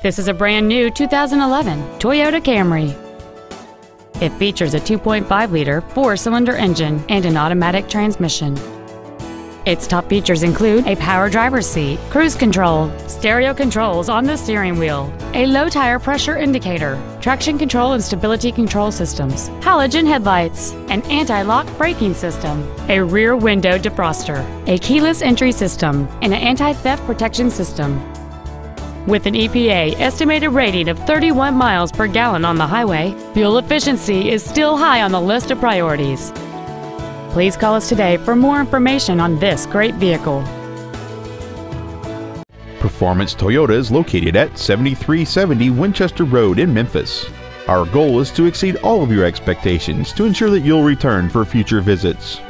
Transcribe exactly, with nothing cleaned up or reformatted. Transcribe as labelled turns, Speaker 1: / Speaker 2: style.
Speaker 1: This is a brand new two thousand eleven Toyota Camry. It features a two point five liter four-cylinder engine and an automatic transmission. Its top features include a power driver's seat, cruise control, stereo controls on the steering wheel, a low tire pressure indicator, traction control and stability control systems, halogen headlights, an anti-lock braking system, a rear window defroster, a keyless entry system, and an anti-theft protection system. With an E P A estimated rating of thirty-one miles per gallon on the highway, fuel efficiency is still high on the list of priorities. Please call us today for more information on this great vehicle.
Speaker 2: Performance Toyota is located at seventy-three seventy Winchester Road in Memphis. Our goal is to exceed all of your expectations to ensure that you'll return for future visits.